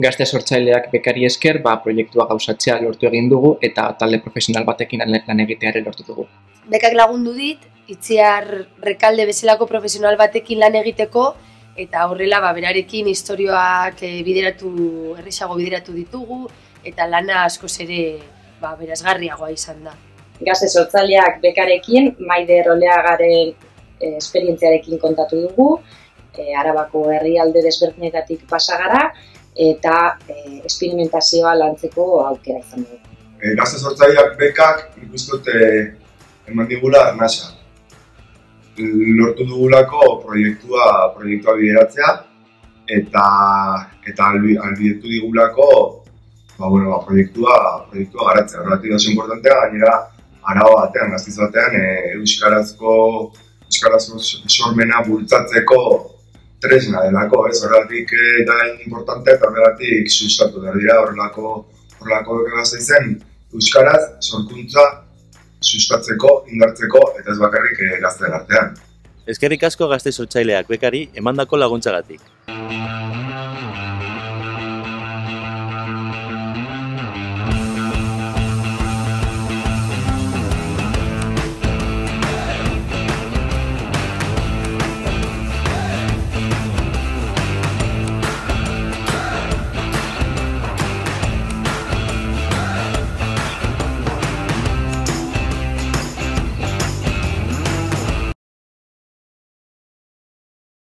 Gazte sortzaileak bekari esker, proiektua gauzatzea lortu egin dugu eta talde profesional batekin lan egiteare lortu dugu. Bekak lagundu dit, Itziar Rekalde bezalako profesional batekin lan egiteko, eta horrela berarekin istorioak erresago bideratu ditugu, eta lana askoz ere berazgarriagoa izan da. Gazte sortzaileak bekarekin, Maider Oleagaren esperientziarekin kontatu dugu, Arabako herrialde desberdinetatik pasa gara, eta esperimentazioa lantzeko aukera izan dugu. Gazte sortzaileak bekak ikustut eman digula arnasa. Lortu dugulako proiektua bideratzea eta albidetu digulako proiektua garatzea. Horregatik oso importantea, gainera Araba batean, Gasteiz batean, euskarazko sormena bultzatzeko tresna delako, horregatik da importantea eta horregatik sustatu behar dira horrelako Gasteizen euskaraz sorkuntza sustatzeko, indartzeko eta ez bakarrik gazteen artean. Eskerrik asko Gazte sortzaileak bekari emandako laguntzagatik.